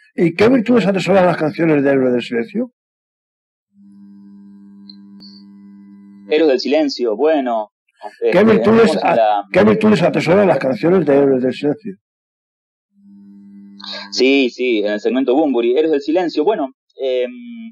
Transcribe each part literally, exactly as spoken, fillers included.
¿Y qué virtudes atesoran las canciones de Héroe del Silencio? Héroes del Silencio, bueno. ¿Qué, este, virtudes, a, la... ¿Qué virtudes atesoran las canciones de Héroes del Silencio? Sí, sí, en el segmento Bunbury, Héroes del Silencio, bueno, eh,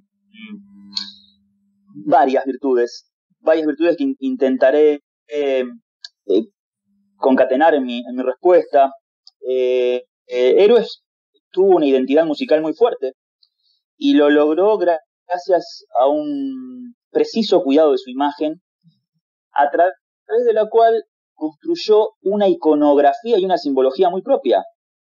varias virtudes, varias virtudes que in intentaré eh, eh, concatenar en mi, en mi respuesta. Eh, eh, Héroes tuvo una identidad musical muy fuerte y lo logró gra gracias a un preciso cuidado de su imagen, a través de la cual construyó una iconografía y una simbología muy propia.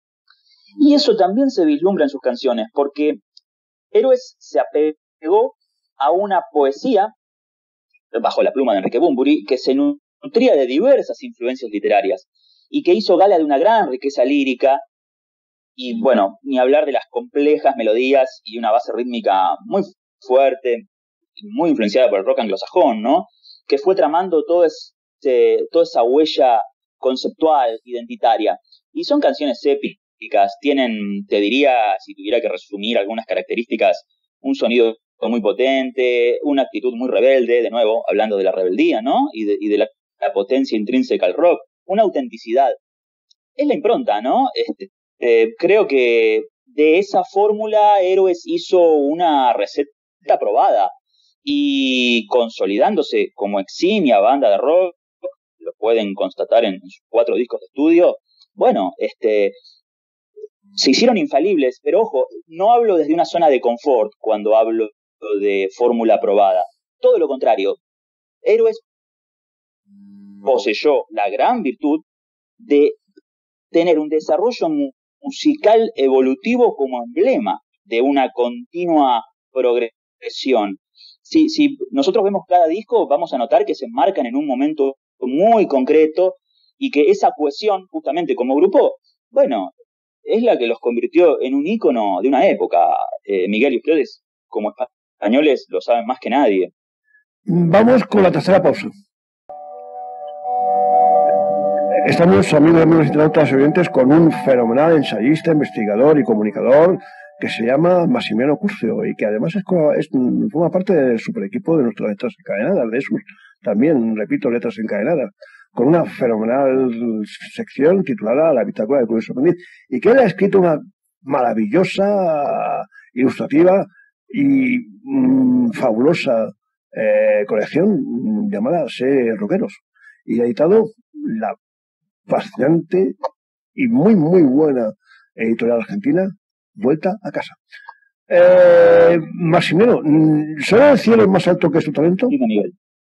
Y eso también se vislumbra en sus canciones, porque Héroes se apegó a una poesía, bajo la pluma de Enrique Bunbury, que se nutría de diversas influencias literarias y que hizo gala de una gran riqueza lírica y, bueno, ni hablar de las complejas melodías y una base rítmica muy fuerte, muy influenciada por el rock anglosajón, ¿no? Que fue tramando todo ese, toda esa huella conceptual, identitaria. Y son canciones épicas, tienen, te diría, si tuviera que resumir algunas características, un sonido muy potente, una actitud muy rebelde, de nuevo, hablando de la rebeldía, ¿no? Y de, y de la, la potencia intrínseca al rock, una autenticidad. Es la impronta, ¿no? Este, eh, creo que de esa fórmula Héroes hizo una receta probada y consolidándose como eximia banda de rock, lo pueden constatar en sus cuatro discos de estudio, bueno, este, se hicieron infalibles, pero ojo, no hablo desde una zona de confort cuando hablo de fórmula probada, todo lo contrario, Héroes poseyó la gran virtud de tener un desarrollo musical evolutivo como emblema de una continua progresión. Si, si nosotros vemos cada disco, vamos a notar que se enmarcan en un momento muy concreto y que esa cohesión, justamente como grupo, bueno, es la que los convirtió en un ícono de una época. Eh, Miguel, y ustedes, como españoles, lo saben más que nadie. Vamos con la tercera pausa. Estamos, amigos, amigos internautas oyentes, con un fenomenal ensayista, investigador y comunicador que se llama Massimiliano Curcio y que además es, es, forma parte del super equipo de nuestras Letras Encadenadas, de sus también, repito, Letras Encadenadas, con una fenomenal sección titulada La Bitácora del Curioso Aprendiz, y que él ha escrito una maravillosa, ilustrativa y mmm, fabulosa eh, colección llamada Sé Rockeros, y ha editado la fascinante y muy muy buena editorial argentina Vuelta a Casa. eh, Maximiliano, ¿será el cielo más alto que su talento? Sí, Miguel.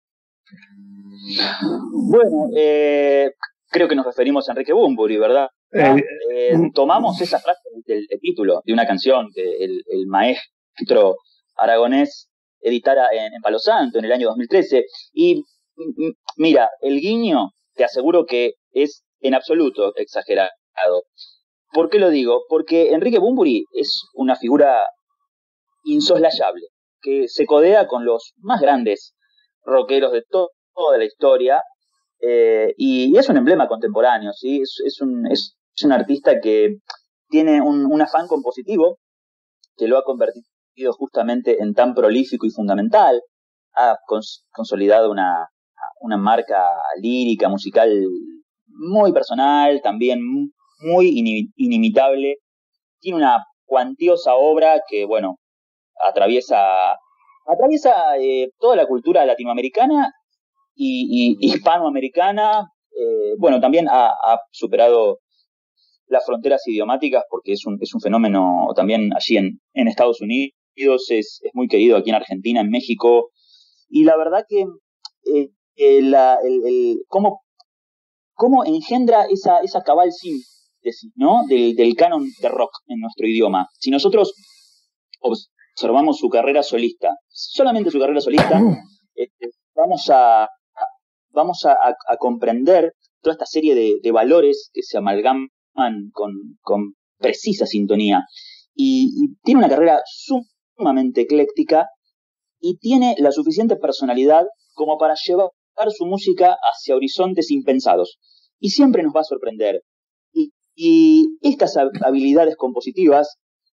Bueno, eh, creo que nos referimos a Enrique Bunbury, ¿verdad? Eh, eh, tomamos esa frase del, del título de una canción que el, el maestro aragonés editara en, en Palo Santo en el año dos mil trece y mira, el guiño te aseguro que es en absoluto exagerado. ¿Por qué lo digo? Porque Enrique Bunbury es una figura insoslayable, que se codea con los más grandes rockeros de to toda la historia, eh, y es un emblema contemporáneo, ¿sí? Es, es, un, es, es un artista que tiene un, un afán compositivo que lo ha convertido justamente en tan prolífico y fundamental, ha cons consolidado una, una marca lírica, musical muy personal, también muy inimitable, tiene una cuantiosa obra que, bueno, atraviesa, atraviesa eh, toda la cultura latinoamericana y, y hispanoamericana, eh, bueno, también ha, ha superado las fronteras idiomáticas porque es un, es un fenómeno también allí en, en Estados Unidos, es, es muy querido aquí en Argentina, en México, y la verdad que eh, eh, la, el, el, cómo, cómo engendra esa, esa cabal síntesis, ¿no? del, del canon de rock en nuestro idioma. Si nosotros observamos su carrera solista, solamente su carrera solista, eh, vamos a vamos a, a, a comprender toda esta serie de, de valores que se amalgaman con, con precisa sintonía. Y, y tiene una carrera sumamente ecléctica y tiene la suficiente personalidad como para llevar su música hacia horizontes impensados. Y siempre nos va a sorprender. Y, y estas habilidades compositivas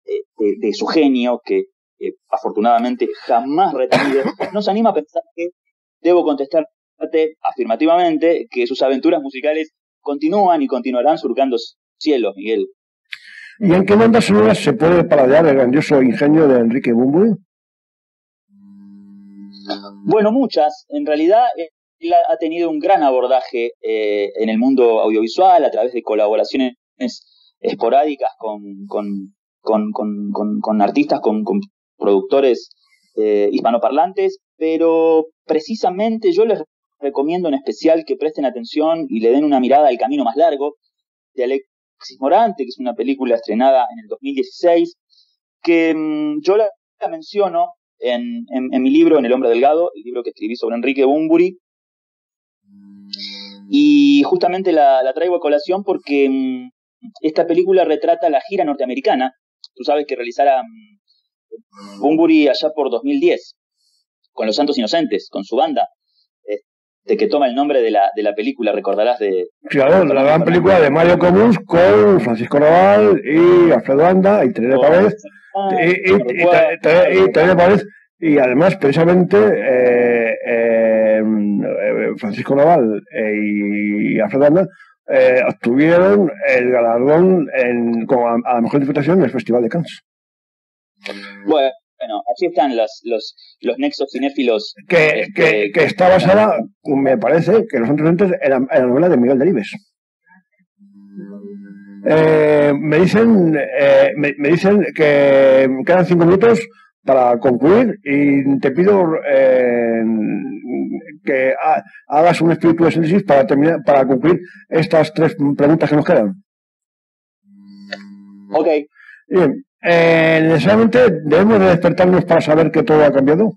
eh, de, de su genio, que eh, afortunadamente jamás retenido, nos anima a pensar que debo contestarte afirmativamente que sus aventuras musicales continúan y continuarán surcando cielos, Miguel. ¿Y en qué bandas sonoras se puede paladear el grandioso ingenio de Enrique Bunbury? Bueno, muchas. En realidad, él ha tenido un gran abordaje eh, en el mundo audiovisual a través de colaboraciones esporádicas con, con, con, con, con, con artistas, con, con productores eh, hispanoparlantes, pero precisamente yo les recomiendo en especial que presten atención y le den una mirada al Camino Más Largo de Alexis Morante, que es una película estrenada en el dos mil dieciséis, que mmm, yo la, la menciono en, en, en mi libro, En el Hombre Delgado, el libro que escribí sobre Enrique Bunbury, y justamente la, la traigo a colación porque mmm, esta película retrata la gira norteamericana. Tú sabes que realizara mmm, Bunbury allá por dos mil diez, con Los Santos Inocentes, con su banda, de que toma el nombre de la, de la película, recordarás de... Claro, la gran película de Mario Comus con Francisco Raval y Alfredo Anda y Teresa Párez y Teresa Párez y además precisamente eh, eh, Francisco Raval y Alfredo Anda eh, obtuvieron el galardón en, como a, a la mejor interpretación en el Festival de Cannes. Bueno, Bueno, así están los, los, los nexos cinéfilos. Que, este, que, que está basada, me parece, que los antecedentes en la, en la novela de Miguel Delibes. Eh, me dicen eh, me, me dicen que quedan cinco minutos para concluir y te pido eh, que ha, hagas un espíritu de síntesis para terminar, para concluir estas tres preguntas que nos quedan. Ok. Bien. Eh, necesariamente debemos de despertarnos para saber que todo ha cambiado.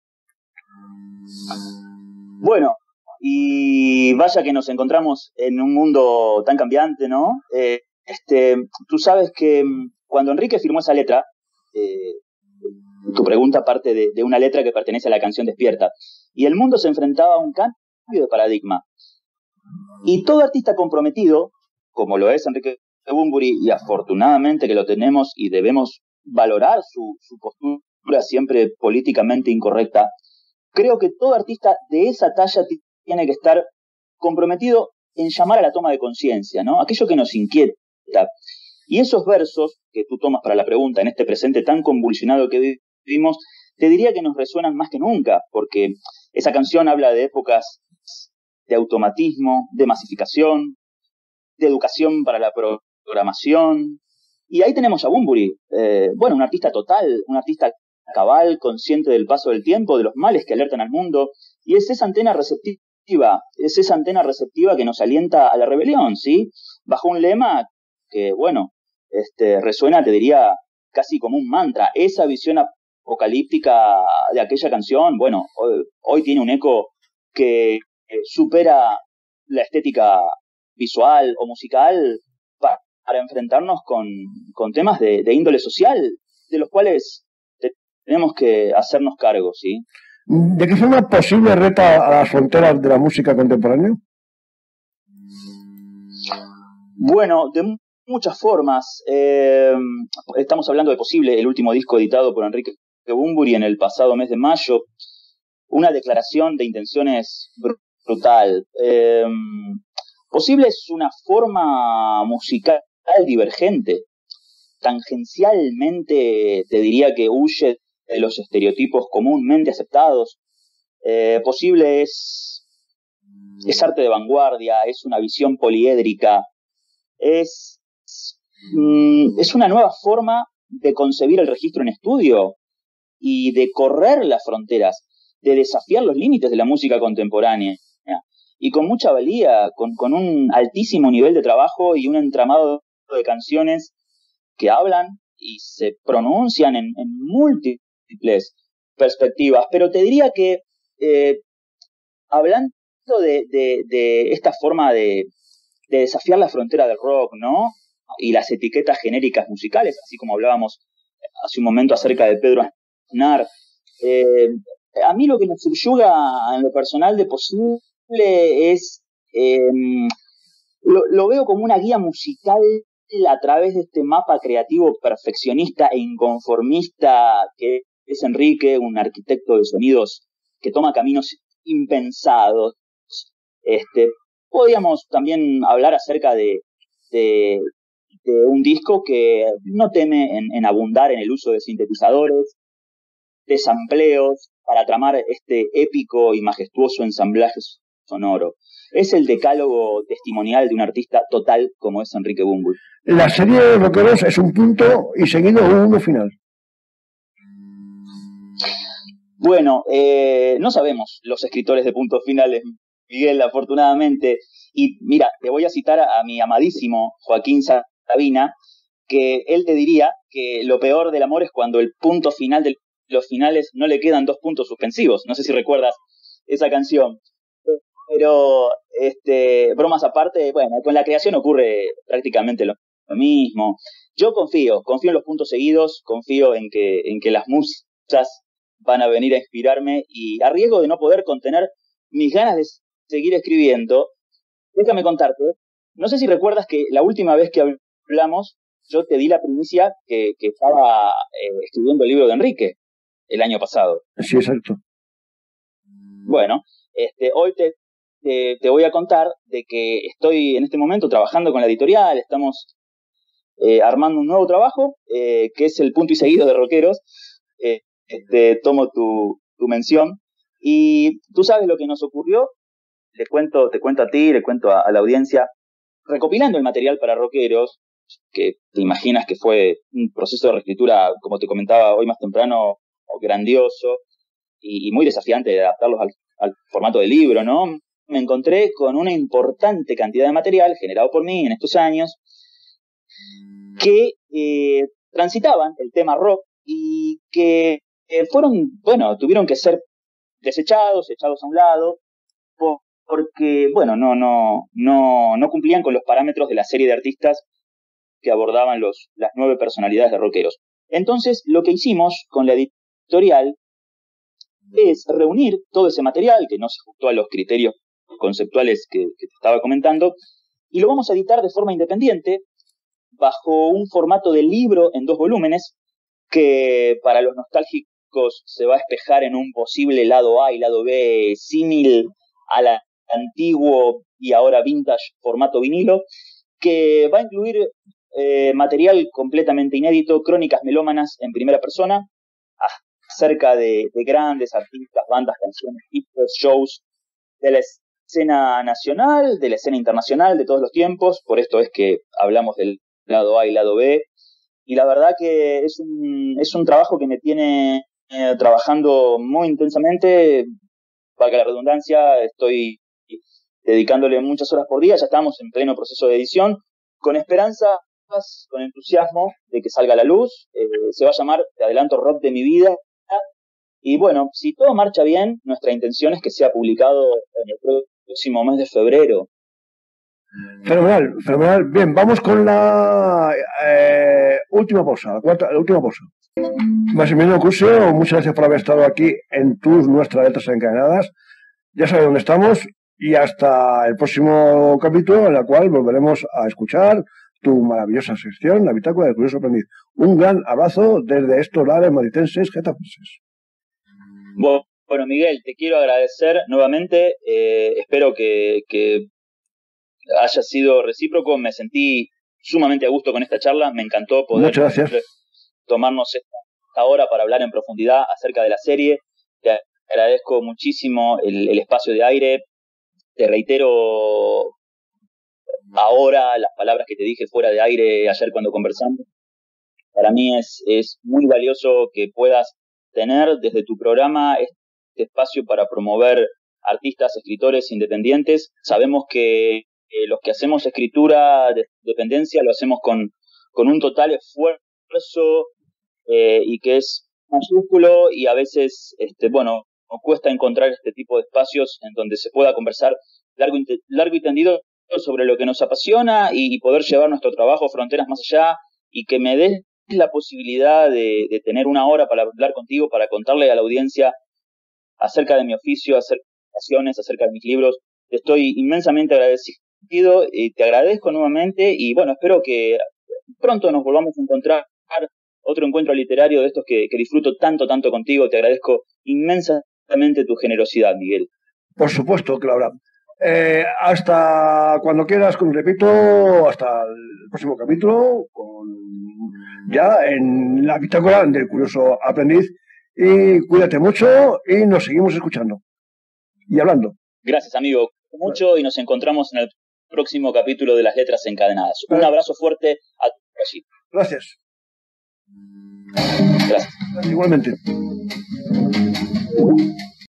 Bueno, y vaya que nos encontramos en un mundo tan cambiante, ¿no? Eh, este, tú sabes que cuando Enrique firmó esa letra, eh, tu pregunta parte de, de una letra que pertenece a la canción Despierta, y el mundo se enfrentaba a un cambio de paradigma. Y todo artista comprometido, como lo es Enrique Bunbury, y afortunadamente que lo tenemos y debemos valorar su, su postura siempre políticamente incorrecta, creo que todo artista de esa talla tiene que estar comprometido en llamar a la toma de conciencia, ¿no? Aquello que nos inquieta. Y esos versos que tú tomas para la pregunta en este presente tan convulsionado que vivimos, te diría que nos resuenan más que nunca, porque esa canción habla de épocas de automatismo, de masificación, de educación para la programación. Y ahí tenemos a Bunbury, eh, bueno, un artista total, un artista cabal, consciente del paso del tiempo, de los males que alertan al mundo, y es esa antena receptiva, es esa antena receptiva que nos alienta a la rebelión, ¿sí? Bajo un lema que, bueno, este, resuena, te diría, casi como un mantra. Esa visión apocalíptica de aquella canción, bueno, hoy, hoy tiene un eco que eh, supera la estética visual o musical para, para enfrentarnos con, con temas de, de índole social, de los cuales te, tenemos que hacernos cargo, ¿sí? ¿De qué forma posible reta a las fronteras de la música contemporánea? Bueno, de muchas formas. Eh, estamos hablando de Posible, el último disco editado por Enrique Bunbury en el pasado mes de mayo. Una declaración de intenciones brutal. Eh, Posible es una forma musical divergente. Tangencialmente te diría que huye de los estereotipos comúnmente aceptados. Eh, Posible es, es arte de vanguardia, es una visión poliédrica, es, mm, es una nueva forma de concebir el registro en estudio y de correr las fronteras, de desafiar los límites de la música contemporánea. Y con mucha valía, con, con un altísimo nivel de trabajo y un entramado de canciones que hablan y se pronuncian en, en múltiples perspectivas. Pero te diría que, eh, hablando de, de, de esta forma de, de desafiar la frontera del rock, ¿no? Y las etiquetas genéricas musicales, así como hablábamos hace un momento acerca de Pedro Aznar, eh, a mí lo que me subyuga en lo personal de Posible es, eh, lo, lo veo como una guía musical a través de este mapa creativo perfeccionista e inconformista que es Enrique, un arquitecto de sonidos que toma caminos impensados. Este, podríamos también hablar acerca de, de, de un disco que no teme en, en abundar en el uso de sintetizadores, de sampleos, para tramar este épico y majestuoso ensamblaje sonoro. Es el decálogo testimonial de un artista total como es Enrique Bunbury. La serie de Rockeros es un punto y seguido un uno final. Bueno, eh, no sabemos los escritores de puntos finales, Miguel, afortunadamente. Y mira, te voy a citar a, a mi amadísimo Joaquín Sabina, que él te diría que lo peor del amor es cuando el punto final de los finales no le quedan dos puntos suspensivos. No sé si recuerdas esa canción. Pero, este, bromas aparte, bueno, con la creación ocurre prácticamente lo, lo mismo. Yo confío, confío en los puntos seguidos, confío en que, en que las musas van a venir a inspirarme, y a riesgo de no poder contener mis ganas de seguir escribiendo, déjame contarte, no sé si recuerdas que la última vez que hablamos, yo te di la primicia que, que estaba eh, escribiendo el libro de Enrique el año pasado. Sí, exacto. Bueno, este, hoy te, te, te voy a contar de que estoy en este momento trabajando con la editorial, estamos eh, armando un nuevo trabajo, eh, que es el punto y seguido de Rockeros. Eh, este, tomo tu, tu mención, y tú sabes lo que nos ocurrió. Le cuento, te cuento a ti, le cuento a, a la audiencia, recopilando el material para Rockeros, que te imaginas que fue un proceso de reescritura, como te comentaba hoy más temprano, grandioso y, y muy desafiante de adaptarlos al, al formato de libro, ¿no? Me encontré con una importante cantidad de material generado por mí en estos años que eh, transitaban el tema rock y que eh, fueron, bueno, tuvieron que ser desechados, echados a un lado, por, porque, bueno, no, no, no, no cumplían con los parámetros de la serie de artistas que abordaban los, las nueve personalidades de Rockeros. Entonces, lo que hicimos con la editorial es reunir todo ese material que no se ajustó a los criterios conceptuales que, que te estaba comentando, y lo vamos a editar de forma independiente, bajo un formato de libro en dos volúmenes, que para los nostálgicos se va a espejar en un posible lado A y lado B símil al antiguo y ahora vintage formato vinilo, que va a incluir eh, material completamente inédito, crónicas melómanas en primera persona, acerca de, de grandes artistas, bandas, canciones, hits, shows de la escena nacional, de la escena internacional, de todos los tiempos. Por esto es que hablamos del lado A y lado B, y la verdad que es un, es un trabajo que me tiene eh, trabajando muy intensamente, valga la redundancia. Estoy dedicándole muchas horas por día, ya estamos en pleno proceso de edición, con esperanza, con entusiasmo de que salga a la luz. Eh, se va a llamar, te adelanto, Rock de mi vida, y bueno, si todo marcha bien, nuestra intención es que sea publicado en el próximo mes de febrero. Fenomenal, fenomenal. Bien, vamos con la eh, última pausa, la, cuarta, la última pausa. Maximiliano Curcio, muchas gracias por haber estado aquí en tus nuestras letras encadenadas. Ya sabes dónde estamos, y hasta el próximo capítulo, en la cual volveremos a escuchar tu maravillosa sección, la bitácora del curioso aprendiz. Un gran abrazo desde estos lares maritenses getafenses. Bueno, Miguel, te quiero agradecer nuevamente. Eh, espero que, que haya sido recíproco. Me sentí sumamente a gusto con esta charla. Me encantó poder tomarnos esta hora para hablar en profundidad acerca de la serie. Te agradezco muchísimo el, el espacio de aire. Te reitero ahora las palabras que te dije fuera de aire ayer cuando conversamos. Para mí es, es muy valioso que puedas tener desde tu programa este espacio para promover artistas, escritores independientes. Sabemos que eh, los que hacemos escritura de dependencia lo hacemos con, con un total esfuerzo eh, y que es mayúsculo, y a veces, este, bueno, nos cuesta encontrar este tipo de espacios en donde se pueda conversar largo, largo y tendido sobre lo que nos apasiona, y, y poder llevar nuestro trabajo fronteras más allá, y que me des la posibilidad de, de tener una hora para hablar contigo, para contarle a la audiencia acerca de mi oficio, acerca de mis pasiones, acerca de mis libros. Te estoy inmensamente agradecido y te agradezco nuevamente, y bueno, espero que pronto nos volvamos a encontrar, otro encuentro literario de estos que, que disfruto tanto, tanto contigo. Te agradezco inmensamente tu generosidad, Miguel. Por supuesto que lo habrá. Eh, hasta cuando quieras, repito, hasta el próximo capítulo, con, ya en la bitácora del curioso aprendiz. Y cuídate mucho y nos seguimos escuchando y hablando. Gracias, amigo. Mucho y nos encontramos en el próximo capítulo de Las Letras Encadenadas. Un abrazo fuerte a todos allí. Gracias. Gracias. Igualmente.